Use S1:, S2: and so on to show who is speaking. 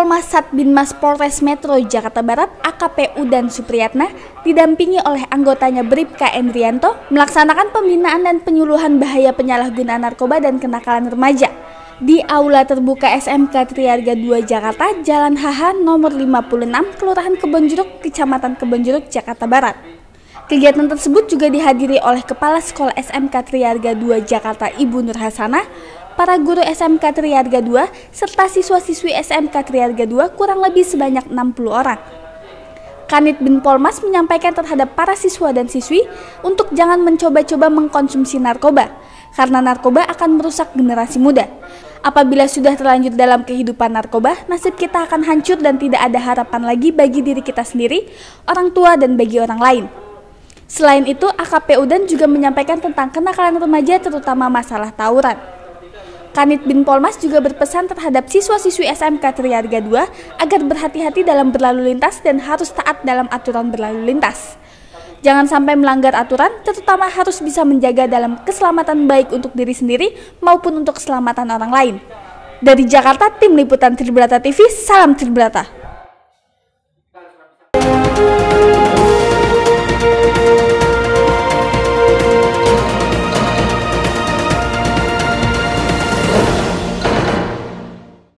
S1: Polmas Satbinmas Polres Metro Jakarta Barat AKP Udan Supriyatna didampingi oleh anggotanya Bribka Endrianto melaksanakan pembinaan dan penyuluhan bahaya penyalahgunaan narkoba dan kenakalan remaja di Aula Terbuka SMK Triharga 2 Jakarta, Jalan HH nomor 56, Kelurahan Kebonjeruk, Kecamatan Kebonjeruk, Jakarta Barat. Kegiatan tersebut juga dihadiri oleh Kepala Sekolah SMK Triharga 2 Jakarta Ibu Nur Hasanah, para guru SMK Triharga 2, serta siswa-siswi SMK Triharga 2 kurang lebih sebanyak 60 orang. Kanit Bin Polmas menyampaikan terhadap para siswa dan siswi untuk jangan mencoba-coba mengkonsumsi narkoba, karena narkoba akan merusak generasi muda. Apabila sudah terlanjur dalam kehidupan narkoba, nasib kita akan hancur dan tidak ada harapan lagi bagi diri kita sendiri, orang tua, dan bagi orang lain. Selain itu, AKP Udan juga menyampaikan tentang kenakalan remaja terutama masalah tawuran. Kanit Bin Polmas juga berpesan terhadap siswa-siswi SMK Triharga 2 agar berhati-hati dalam berlalu lintas dan harus taat dalam aturan berlalu lintas. Jangan sampai melanggar aturan, terutama harus bisa menjaga dalam keselamatan baik untuk diri sendiri maupun untuk keselamatan orang lain. Dari Jakarta, Tim Liputan Tribrata TV, salam Tribrata.